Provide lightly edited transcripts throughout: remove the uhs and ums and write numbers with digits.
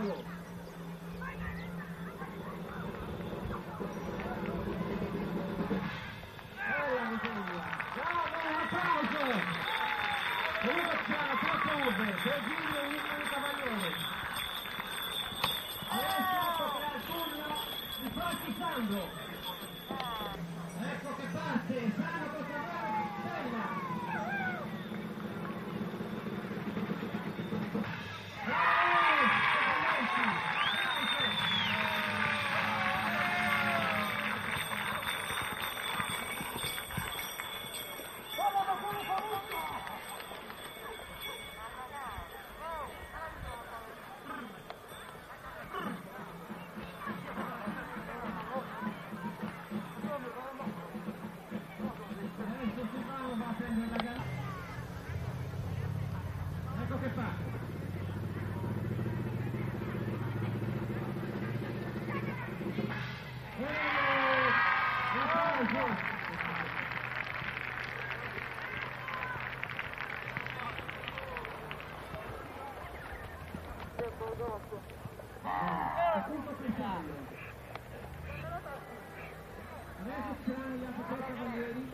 Ecco che parte, Sano contra Bella. Ecco che fa. Punto centrale. Adesso ci saranno gli altri tre cavalieri.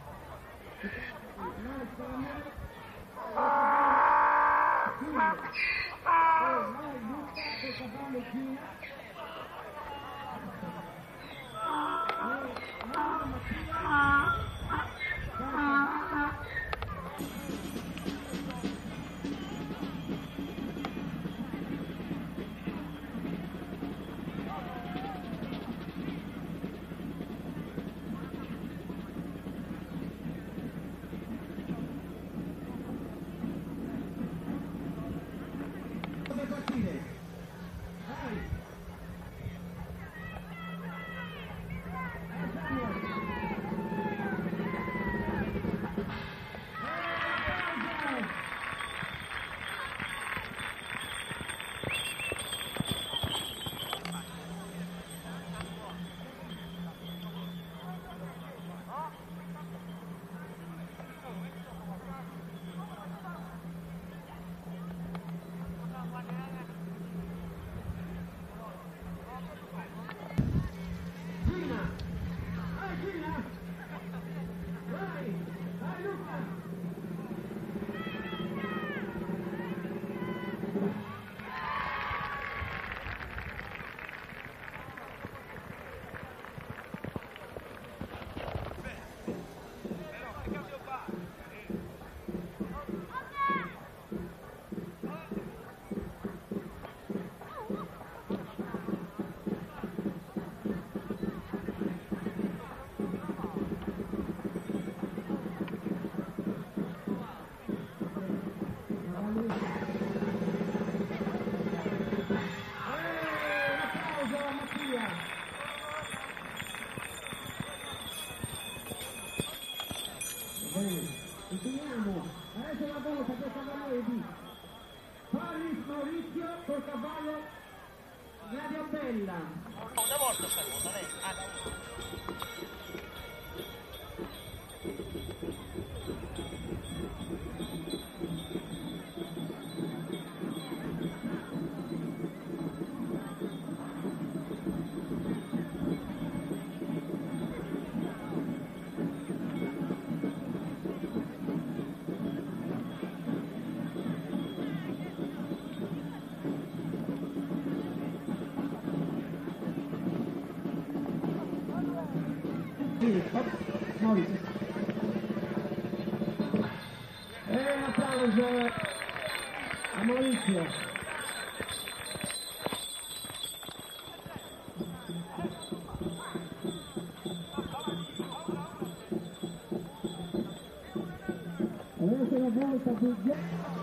Continuiamo, adesso la volta per cavaliere di Paris Maurizio col cavallo Radio Bella. Una volta sta cosa, non è? Maurizio. E un applauso a Maurizio. Adesso la volta di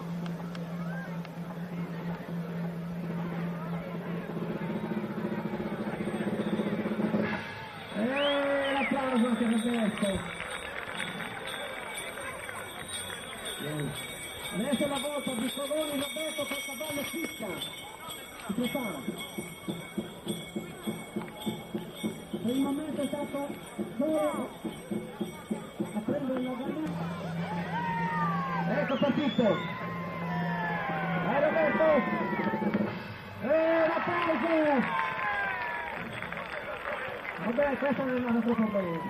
anche per questo. Adesso la volta di Soroni Roberto col cavallo Fisca. Si prepara. Per il momento è stato solo a prendere la gallina. Ecco partito. Roberto. applauso! Vabbè, questa non è andata troppo bene.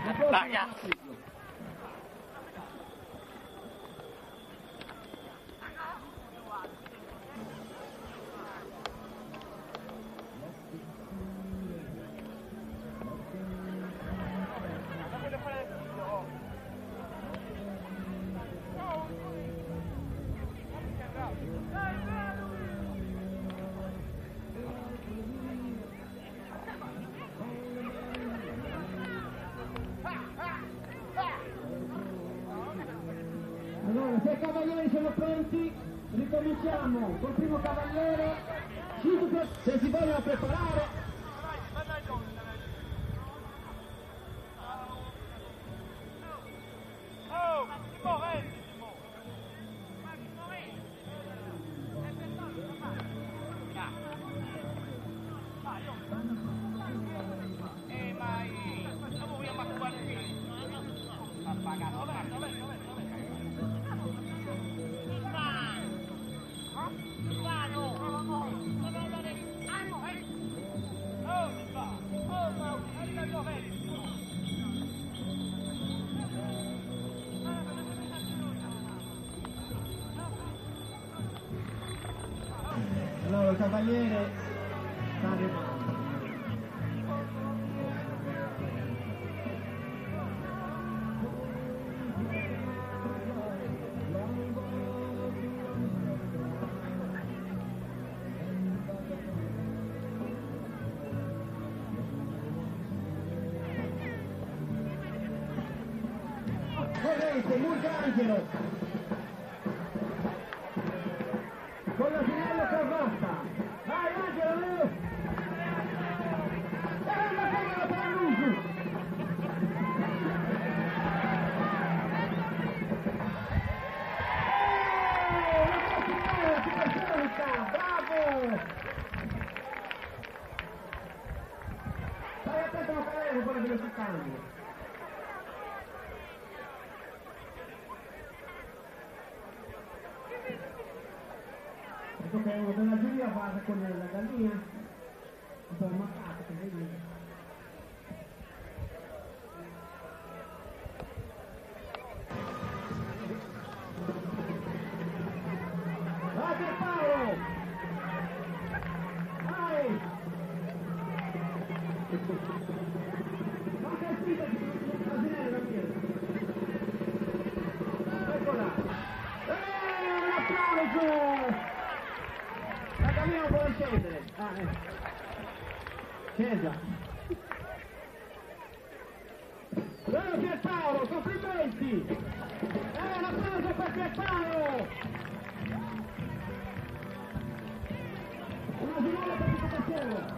Allora, se i cavalieri sono pronti, ricominciamo col primo cavaliere, se si vogliono preparare. Allora il cavaliere sta arrivando. Corrente, Murgangelo con la finale cravatta. Vai Angelo! La palla per Luigi! La possibilità, bravo! Stai attento a non cadere con quella velocità. Ecco che uno della giuria va con la gallina, un po' ammaccato, che vedi? Vai Pierpaolo! Vai! Ma che spinta che non casinare la piede! Eccola! Un applauso! La gallina vuole scendere! Scesa! Bravo Pierpaolo, complimenti! Un applauso per Pierpaolo! Una finale partecipazione!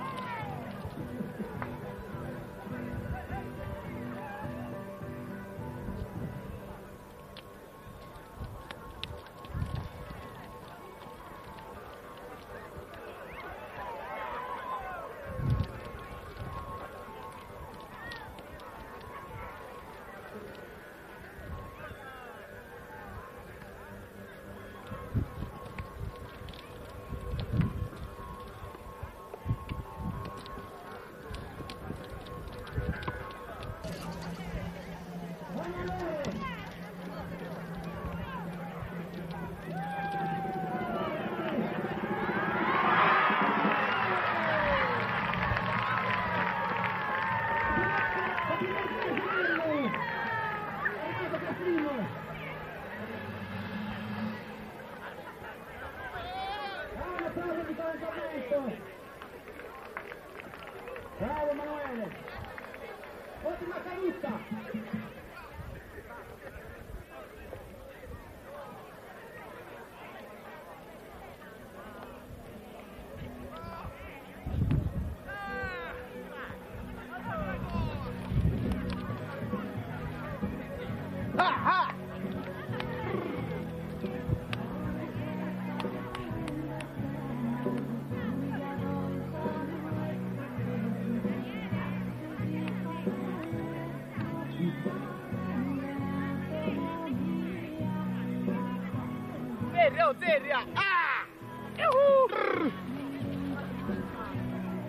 Bravo Emanuele! Ottima caduta! Zerria! Ah!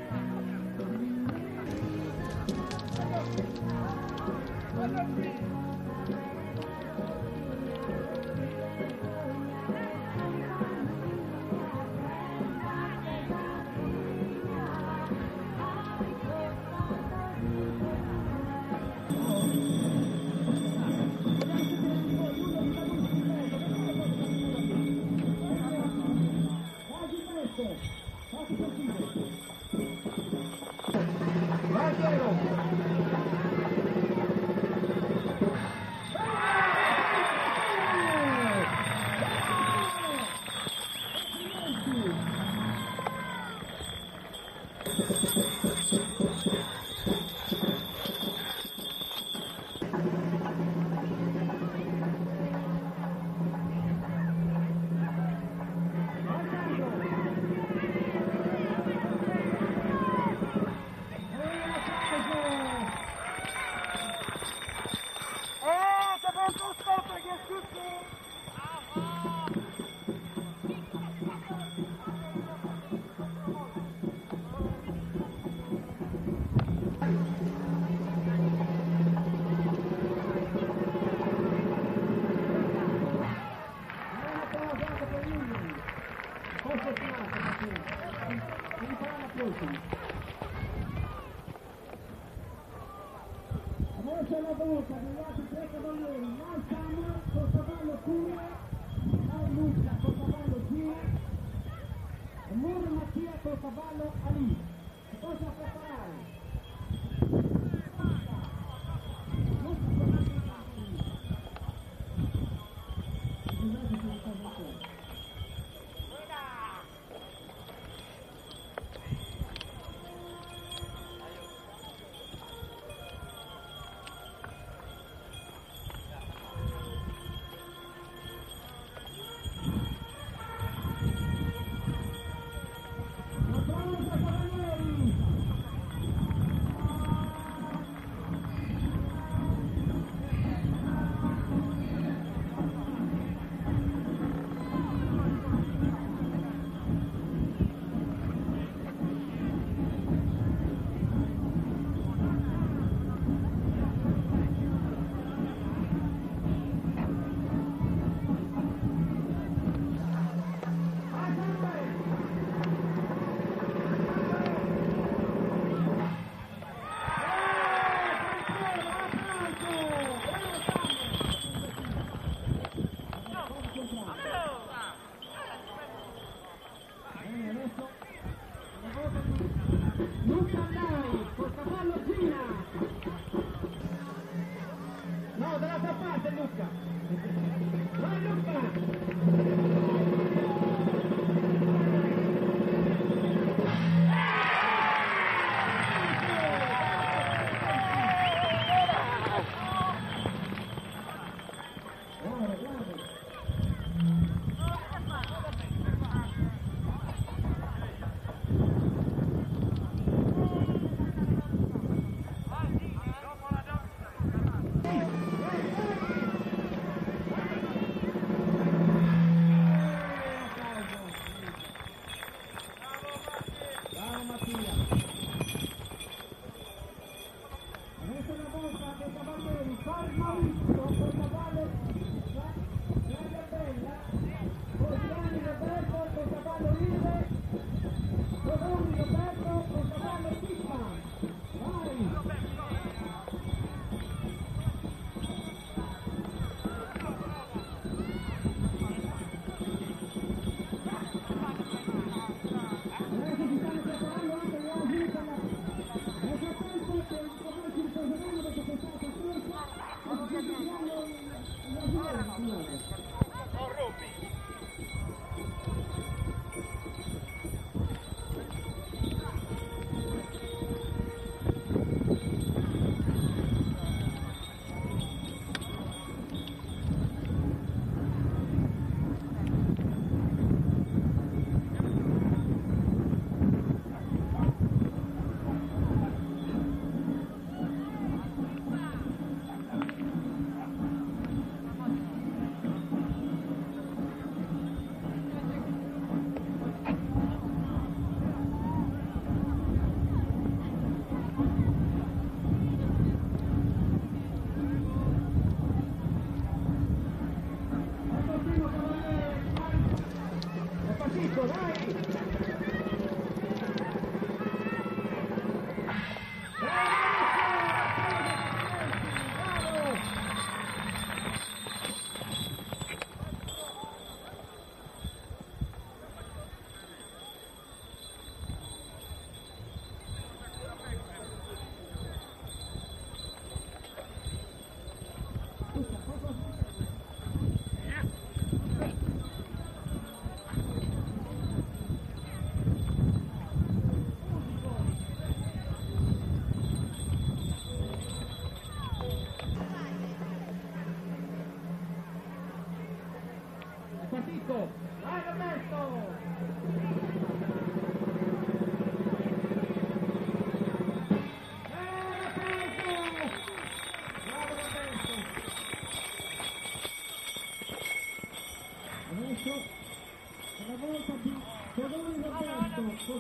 Adesso la volta degli altri tre cavalieri, Mal Samuel col cavallo Cura, Mal Luca col cavallo Gina e Muro Mattia col cavallo Ali. Si possono preparare. No, dall'altra parte Luca! Vai Luca!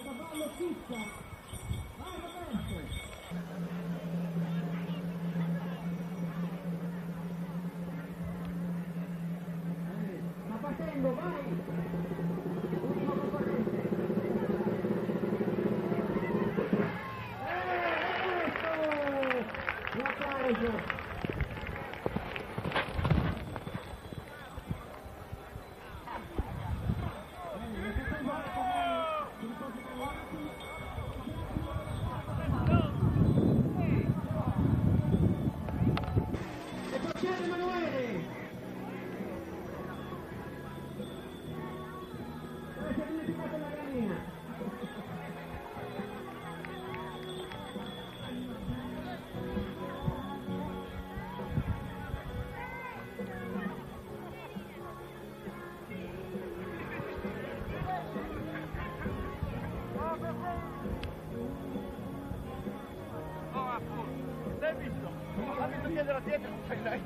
col cavallo Chicca. Vai Roberto! Sta partendo, vai! Ultimo concorrente! Un applauso! L'hai visto? Ha visto chiedere a dietro, non fai lei.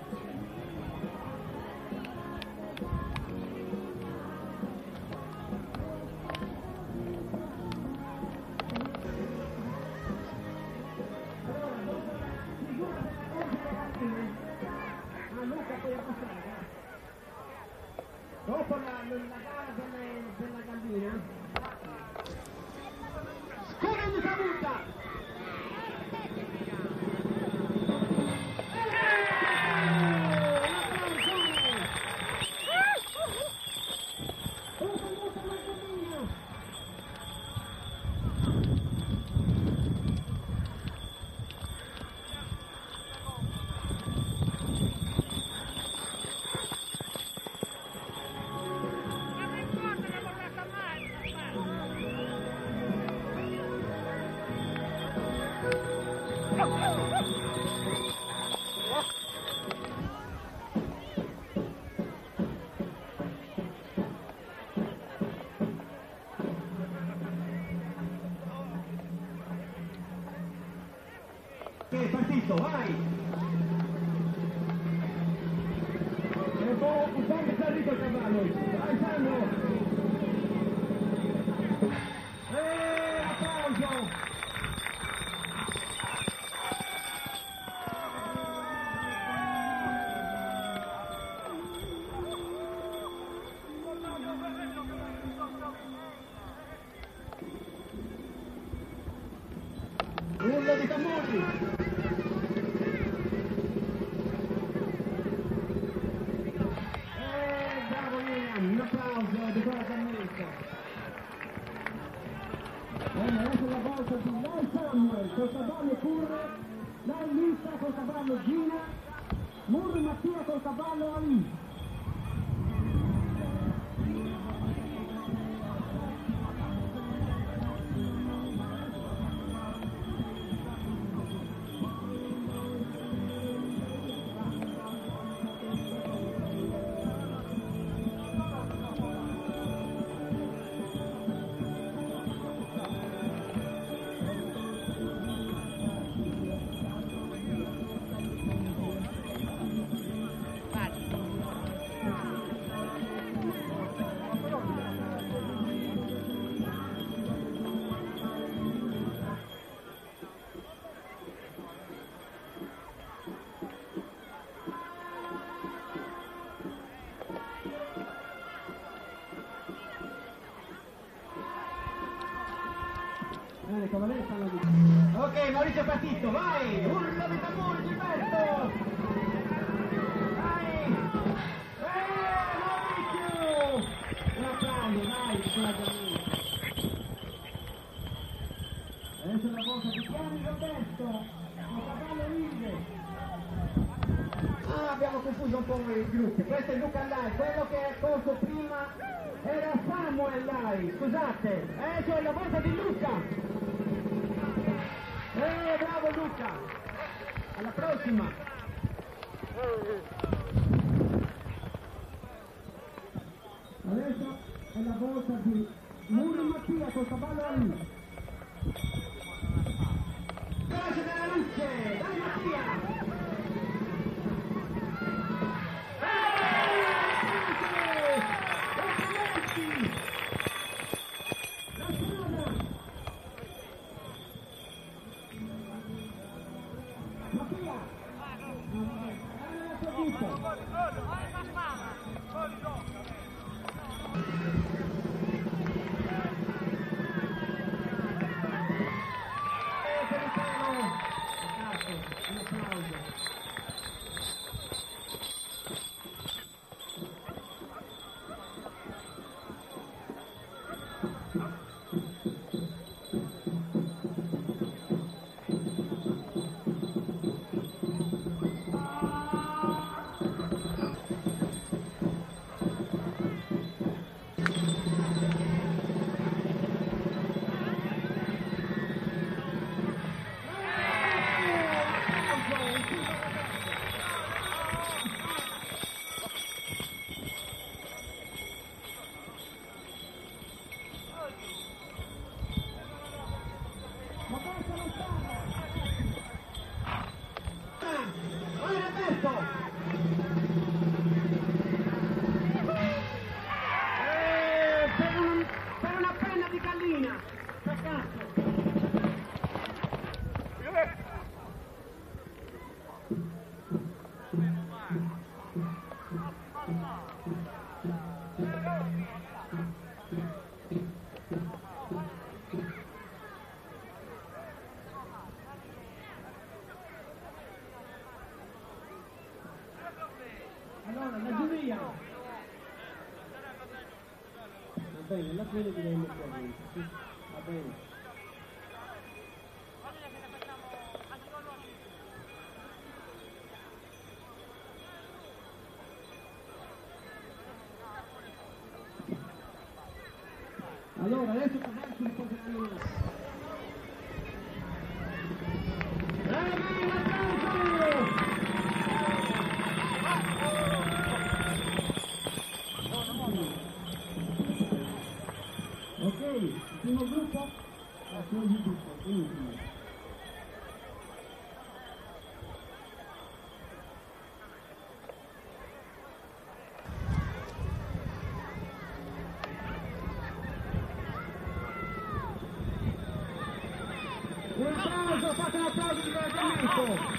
Dopo la gara della gallina, scusa di saluta! Che partito, vai! E poi un po' che salito il cavallo! Vai Sandro! Applauso! Urlo di tamburi! Bravo William, un applauso di quella cammetta. Adesso è la volta di Lai Samuel col cavallo Curve, Lai Lisa col cavallo Gina, Murri Mattia col cavallo Ali. Ok, Maurizio è partito, vai! Urlo di tamburi, Gilberto! Vai! Maurizio! Un applauso, dai, scoraggiamento! Adesso la volta di Chiani Roberto, il cavallo Lille. Ah, abbiamo confuso un po' i gruppi. Questo è Luca Lai, quello che è corso prima era Samuel Lai, scusate. Cioè la volta di Luca. Bravo Luca! Alla prossima! Adesso è la volta di Murri Mattia col cavallo Ali. Coraggio della luce! Dai Mattia! La strada! bene, alla fine direi che sì, va bene. Allora, adesso Casale si riposeranno un attimo. Ok, il primo gruppo, il secondo gruppo, l'ultimo. Un applauso, fate un applauso di incoraggiamento!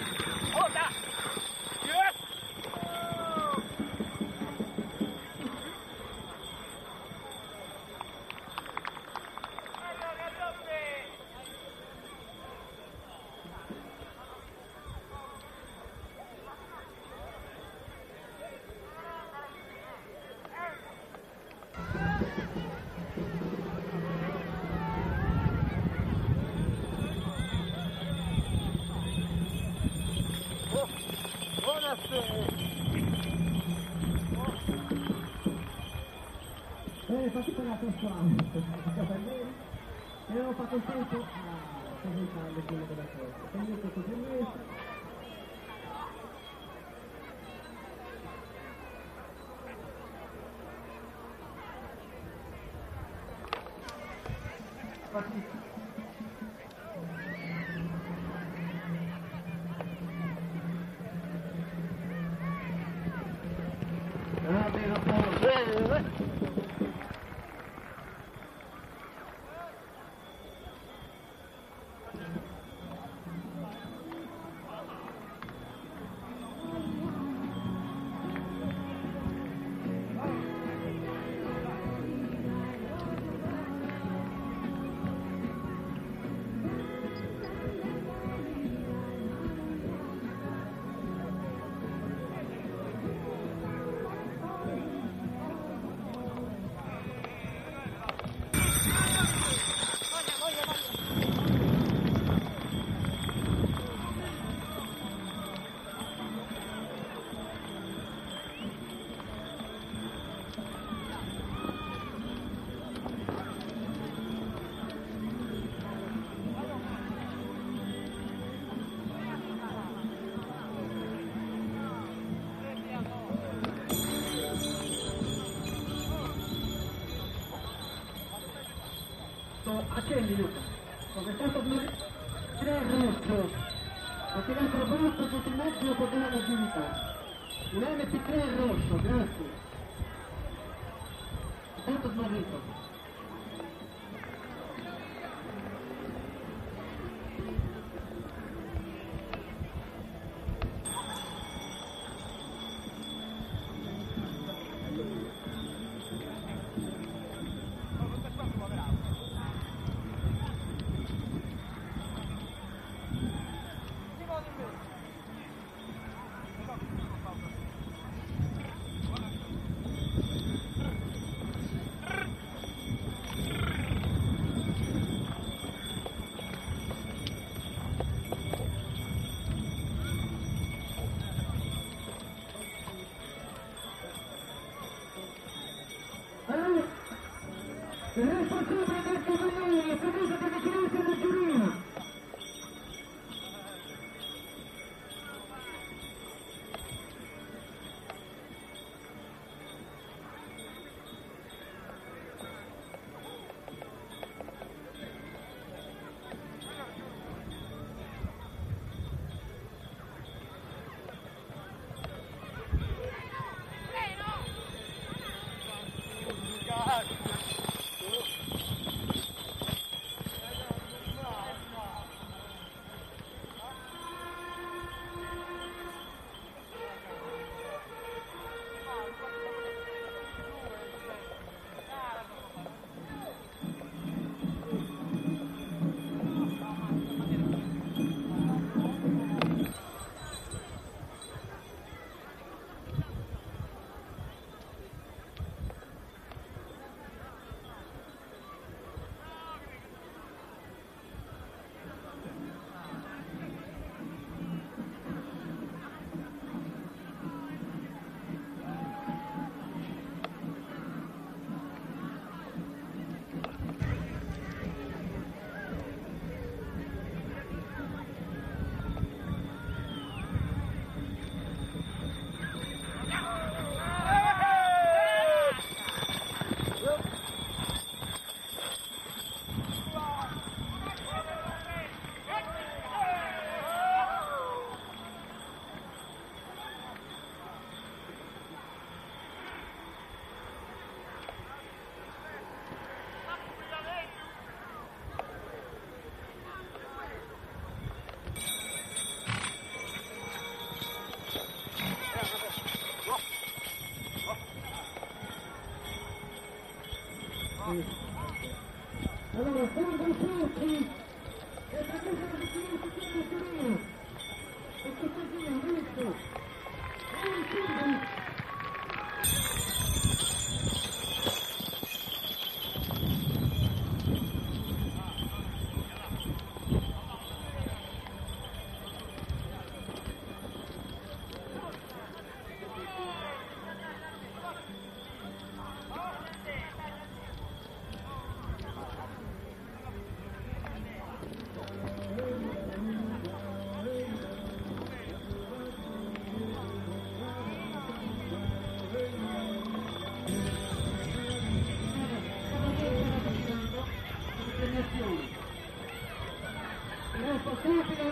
Infatti per la prossima e avevo fatto il tempo a presentare quello della cosa. Quindi questo permesso. Accendi Luca, come è stato 3 rosso, ho tirato rosso sotto il mezzo con una mobilità, un MP3 rosso, grazie, tanto smarrito. non è possibile.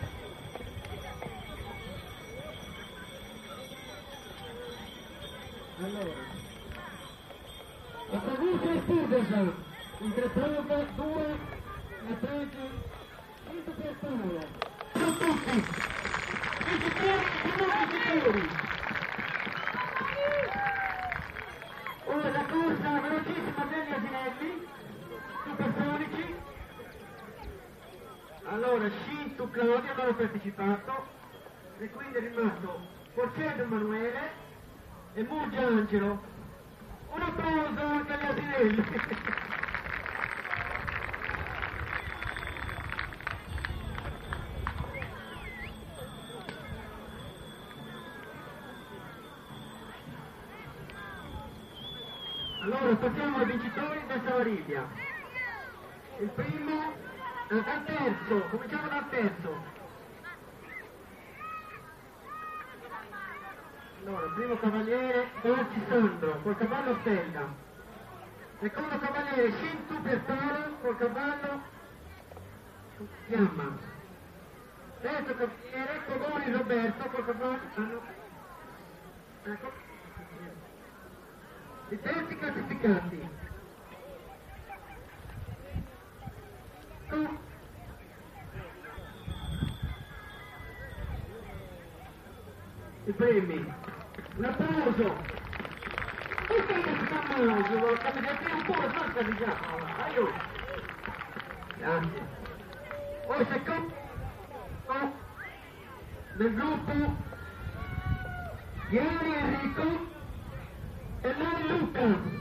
Allora, la provincia è Stevenson, entre prove 2 e 13, 5 persone. Sono tutti sicuri. Ora la corsa velocissima degli asinelli, supersonici. Allora, Scinto Claudio non ha partecipato e quindi è rimasto Porcello Emanuele e Murgia Angelo. Un applauso anche agli asinelli. Allora passiamo ai vincitori del Savariglia. Il primo, dal terzo, cominciamo dal terzo. Allora, primo cavaliere Dolci Sandro col cavallo Stella. Secondo cavaliere Scintu Piestaro col cavallo Fiamma. Terzo cavaliere Cogoni Roberto col cavallo ecco. I terzi classificati. I premi. Un applauso. Perché si fa male? Cambiate un po', basta di già. Aiuto. Grazie. Poi secondo del gruppo Ieri Enrico e Lani Luca.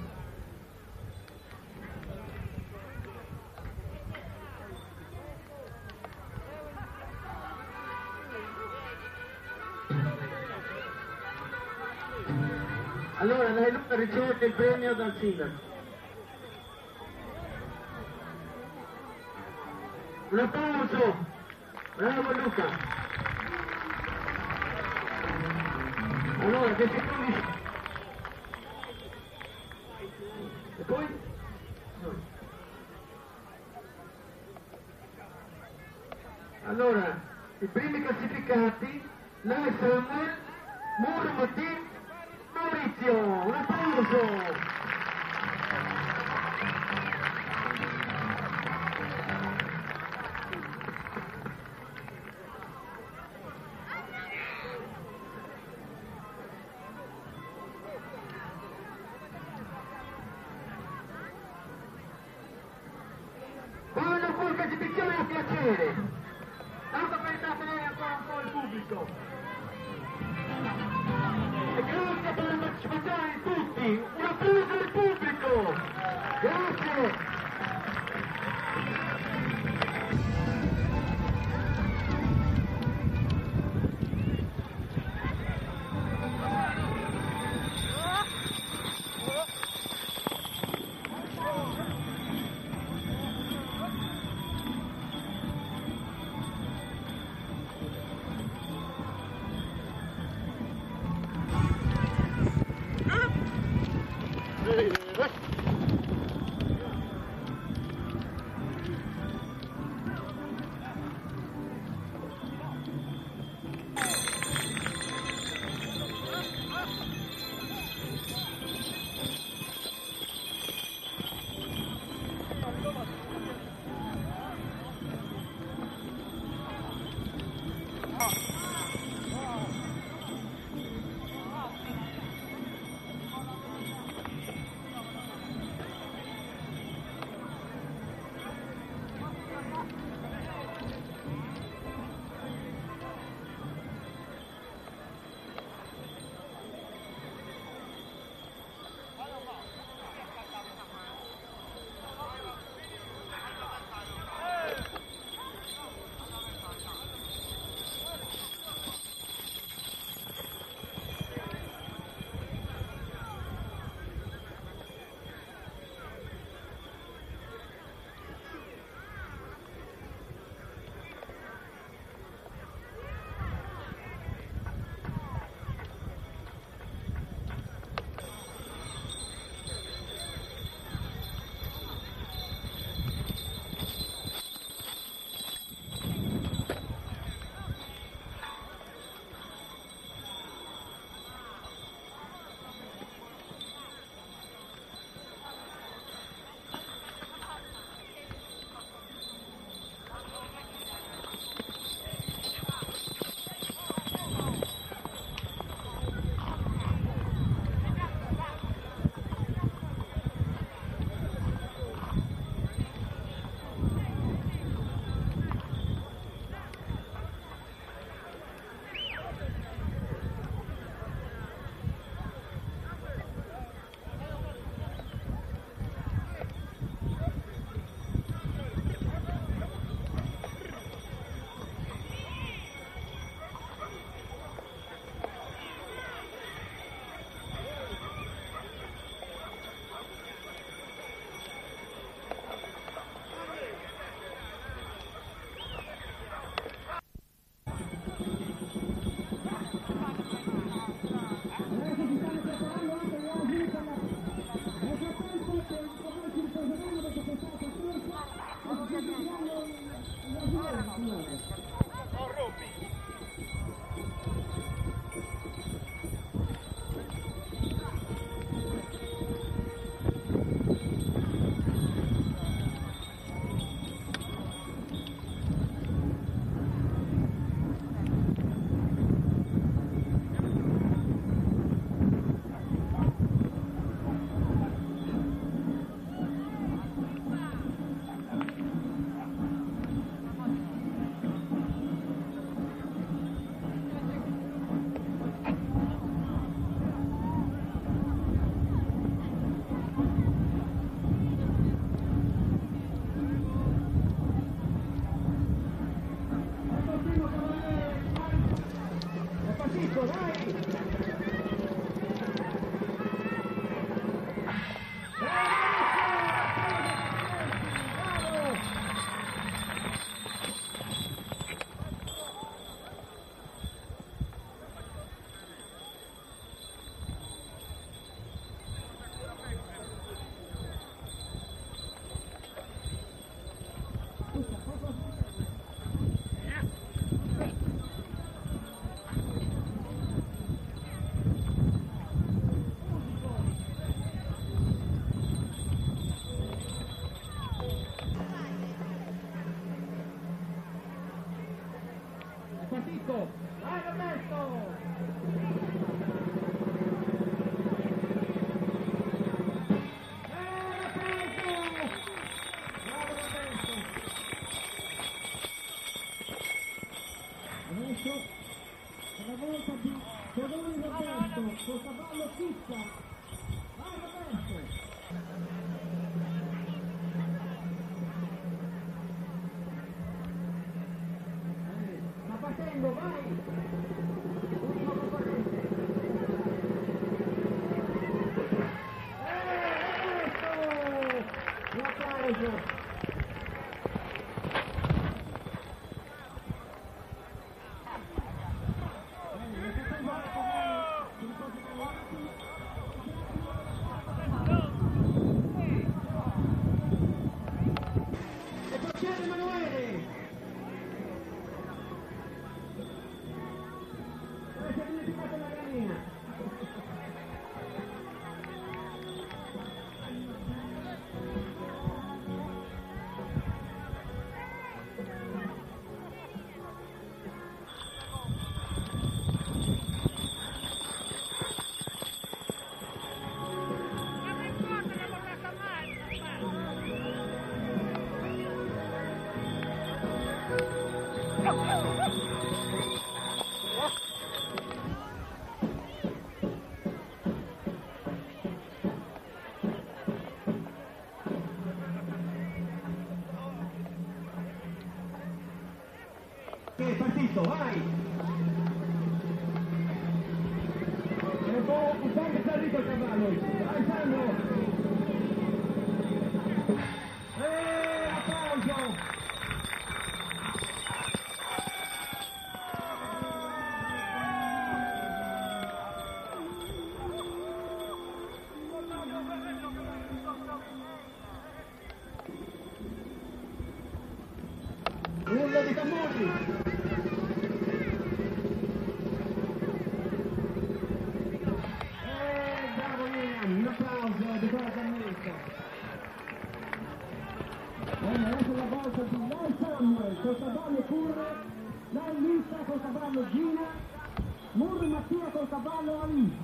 Allora Lani Luca riceve il premio dal sindaco. Un applauso. Bravo Luca. Allora, dei secondi. E poi? No. Allora, i primi classificati, Lai Samuel, Muro Mattin, Maurizio, un applauso! Voglio qualche esibizione a piacere, tanto per sapere ancora un po' il pubblico. E grazie per la partecipazione di tutti, un applauso al pubblico, grazie. Partito! Vai Roberto! Adesso una volta di Giovanni Roberto col cavallo Chicca. Vai Roberto! Sta partendo, vai! Ultimo componente! Roberto! Un applauso! Che è partito, vai! E un po' che è salito il cavallo! Vai Sandro! Applauso! Urlo di tamburi! Bravo Ian, un applauso di quella cammetta. Bene, adesso la volta di Lai Samuel col cavallo Curre, Lai Lisa col cavallo Gina, Murri Mattia col cavallo Ali.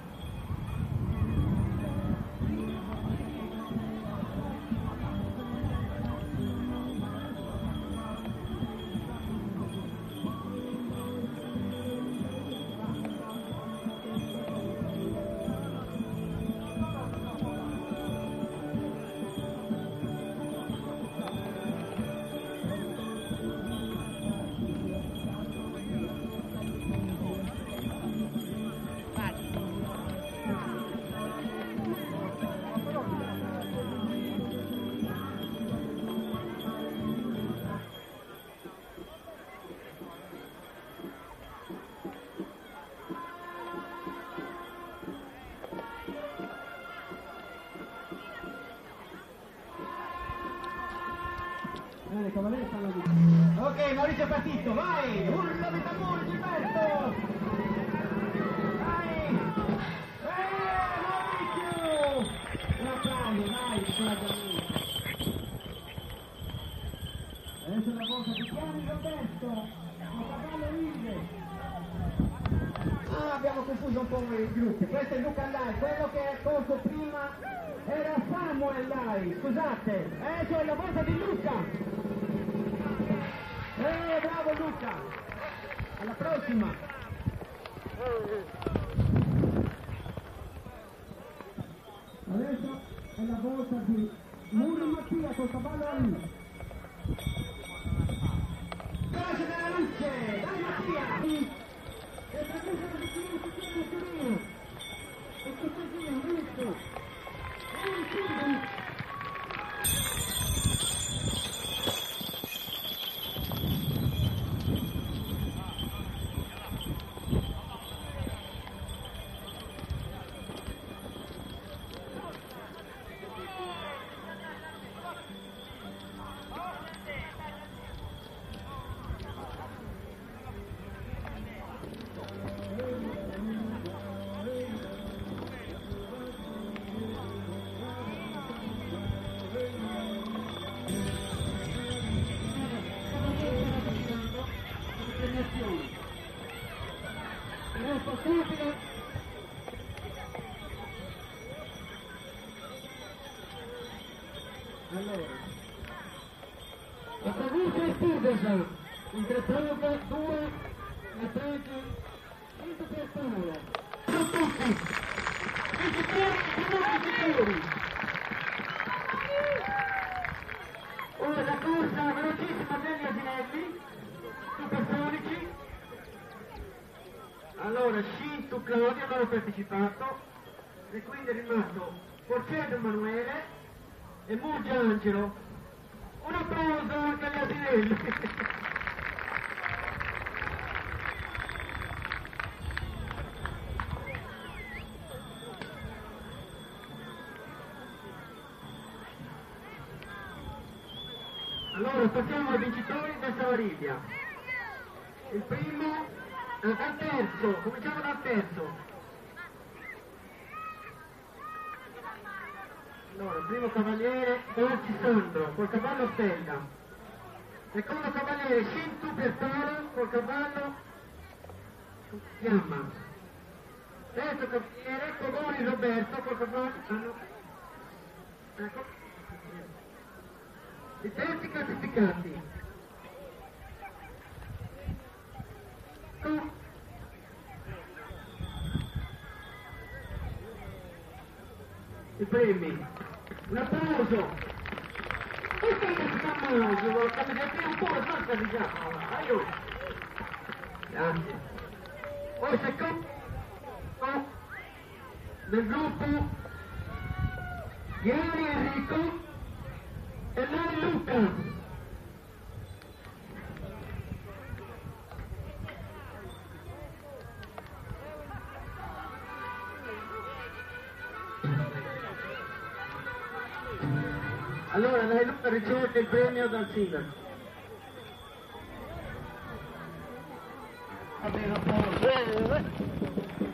è partito, vai! Urla di tamburi, Gilberto! Vai! Non di più! Un applauso, dai, scoraggiamento. Adesso la volta di Chiari Roberto, un cavallo Inge. Ah, abbiamo confuso un po' i gruppi. Questo è Luca Lai, quello che è corso prima era Samuel Lai, scusate. C'è la volta di Luca. Bravo Luca. Alla prossima. Adesso è la volta di Muri Mattia col cavallo Ali. Grazie della luce, dai Mattia! E traduce di Torino, e Costantino, giusto! Allora, la traduce è Stevenson, interpreta 2, interpreta 5 per 1. Sono tutti, sicuri. Ora la corsa velocissima degli asinelli, supersonici. Allora, Scinto Claudio non ha partecipato e quindi è rimasto Porcello Emanuele e Muggia Angelo. Un applauso anche agli asinelli. Allora passiamo ai vincitori del Savariglia. Il primo, dal terzo, cominciamo dal terzo. Allora, primo cavaliere Dolci Sandro col cavallo Stella, secondo cavaliere Scintu Piertaro col cavallo Fiamma, terzo cavaliere Cogoni Roberto col cavallo ecco. I terzi classificati i premi. Un applauso! Questo è che si chiama lo candidati un po' basta diciamo, aiuto! Grazie. Poi secondo del gruppo Ieri Enrico e Lari Luca. Allora lei Luca riceve il premio dal sindaco. Va bene,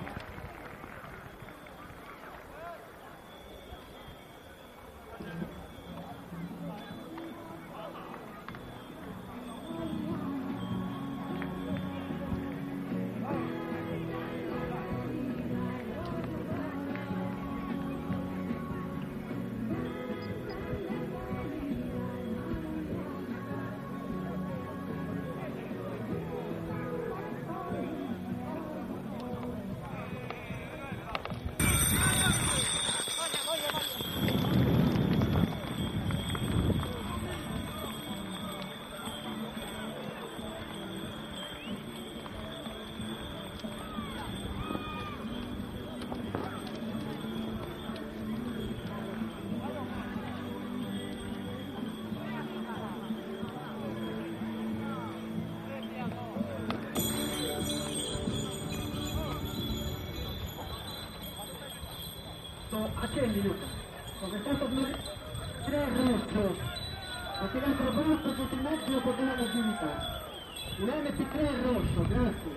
accendi Luca, come è stato 3 rosso, ho tirato a basso tutto il mezzo con della agilità. Un MP3 rosso, grazie.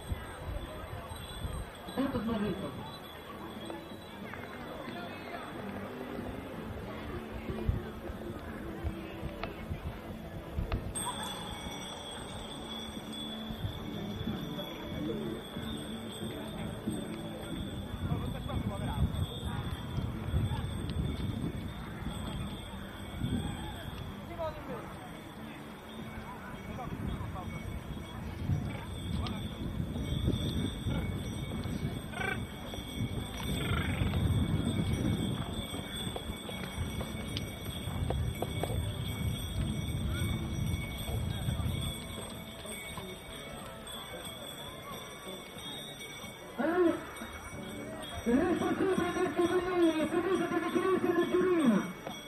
Tanto smarrito. Il responsabile del Cavaliere, caduta di vicinanza alla giuria.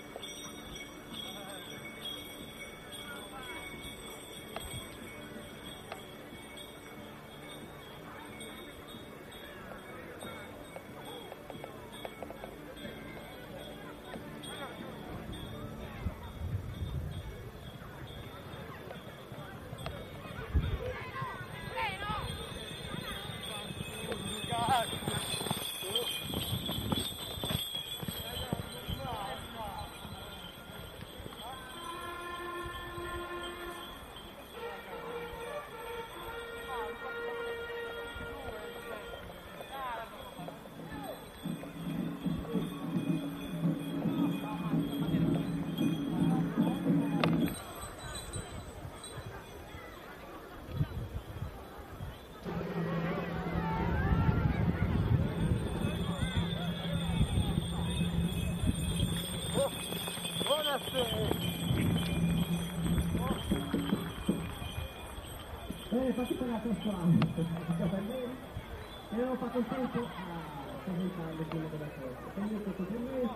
Faccio per la strada, e avevo fatto il tempo a presentare quello della cosa. Quindi questo permesso.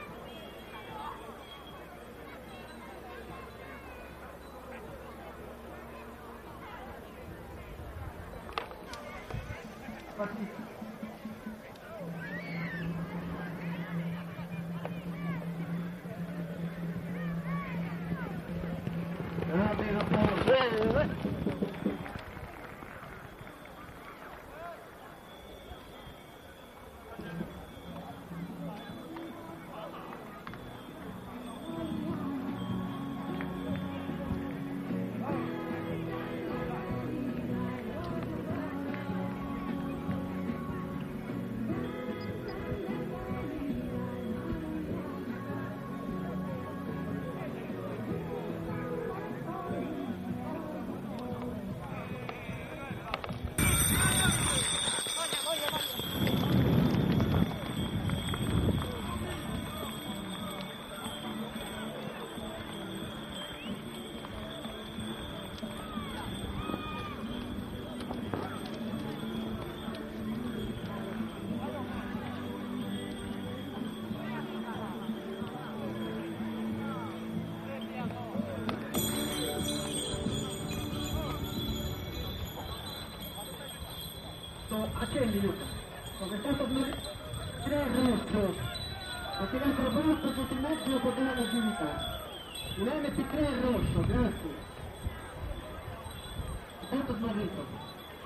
Accendi Luca, come è stato tre rosso, perché l'altro brutto che ti mezzo lo poteva l'agilità. Un MP3 rosso, grazie. Tanto smarrito.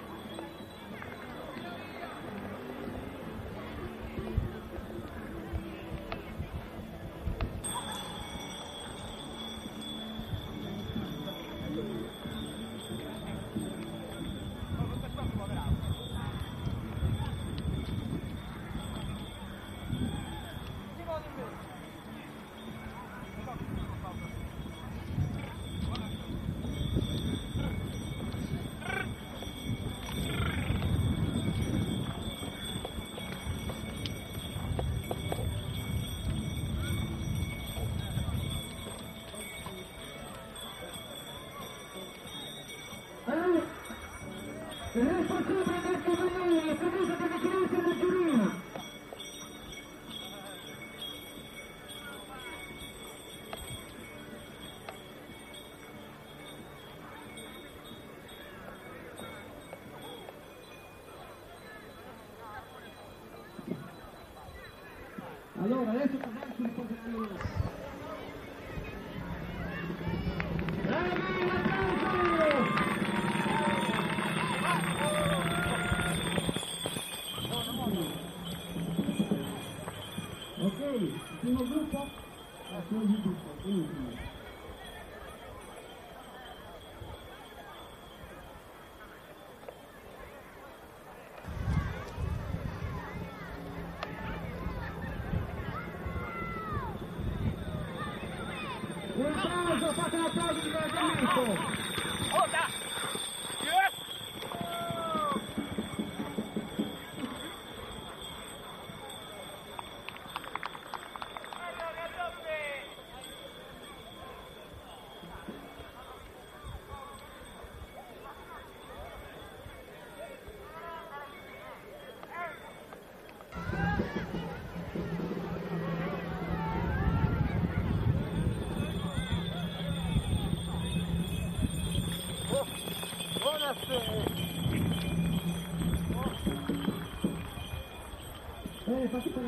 Il responsabile del Cavaliere, caduta di vicinanza alla giuria. Allora, adesso torniamo sul programma. Bravi, un applauso!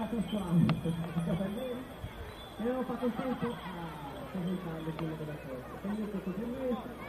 andato strano, e avevo fatto il tempo a presentarle quello che da corso. Quindi questo permesso.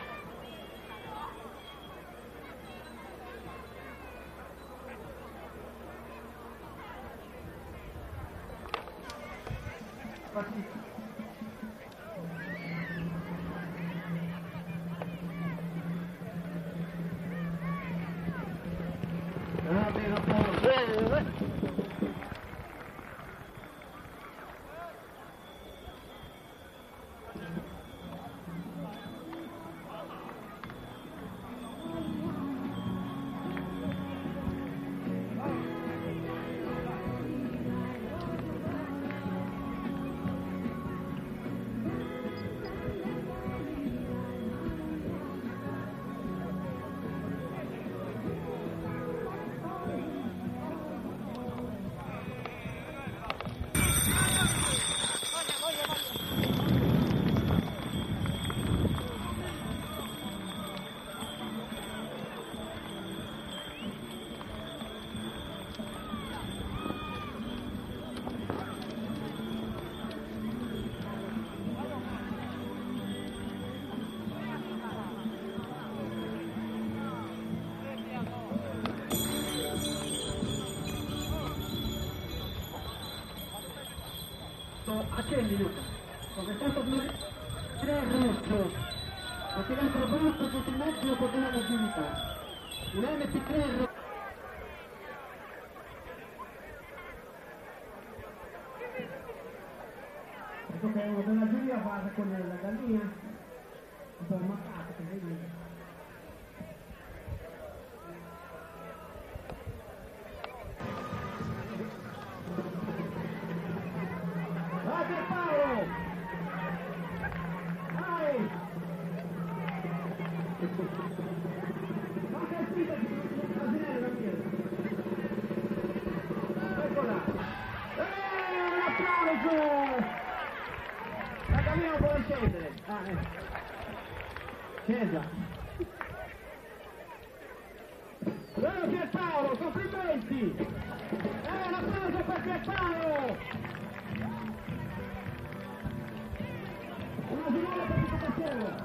Accendi Luca, come è stato dire 3 rosso, perché l'altro braccio che in mezzo poteva l'agilità, un MP3 rosso. Ecco che è una bella giuria base con la gallina, un po' ammaccata, che vedi. La gallina può scendere. Scesa. Bravo Pierpaolo, complimenti. Un applauso per Pierpaolo. Una giornata per l'educazione.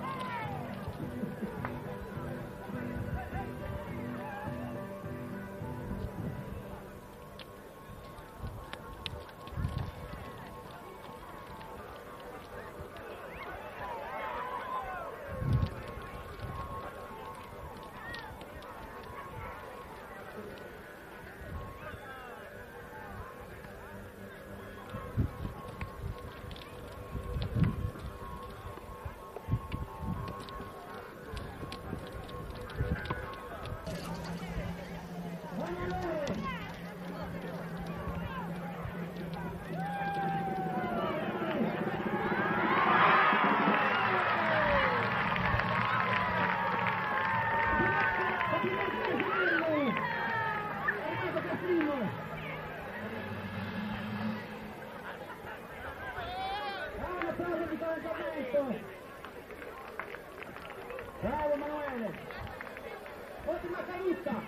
Bravo Emanuele, ottima caduta.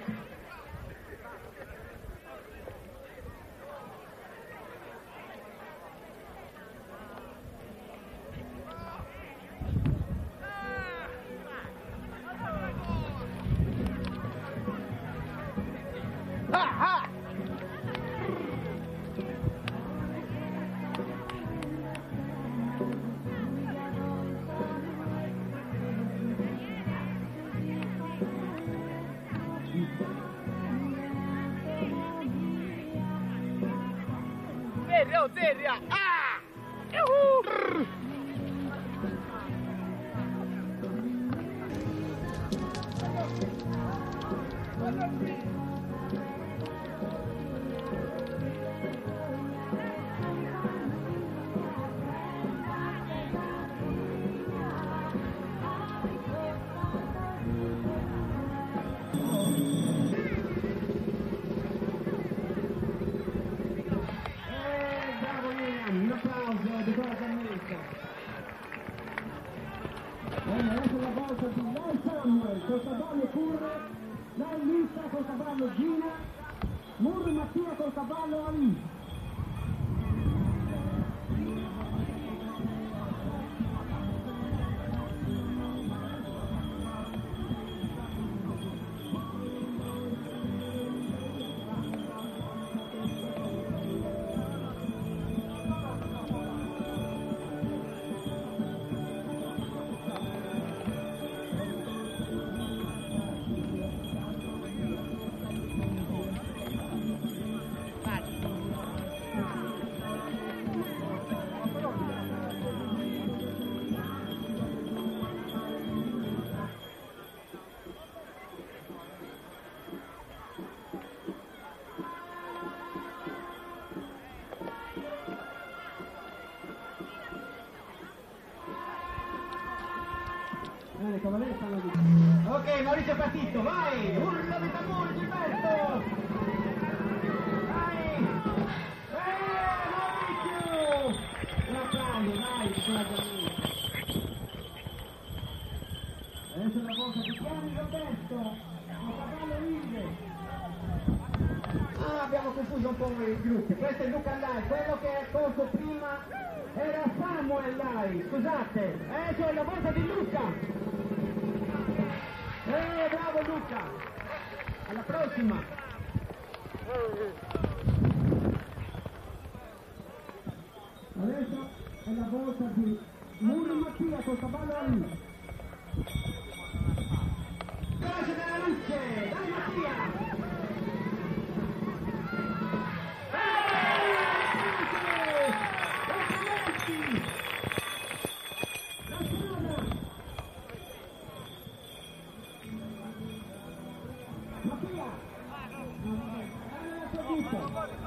Seria! Ah! Adesso la volta di Lai Samuel col cavallo Curre, Lai Lisa col cavallo Gina, Murri Mattia col cavallo Ali. Ecco, vedete stanno lì. Ok, Maurizio è partito, vai! Urla di tamburi, Gilberto! Vai! Maurizio! Un applauso, dai, scoraggiamento. Adesso la volta di Chiani Roberto, un cavallo Ilve. Ah, abbiamo confuso un po' i gruppi. Questo è Luca Lai, quello che è corso prima era Samuel Lai, scusate. Cioè la volta di Luca. Bravo Luca. Alla prossima. Adesso è la volta di Muri Mattia col cavallo Ali. Coraggio della luce, dai Mattia! Mattia!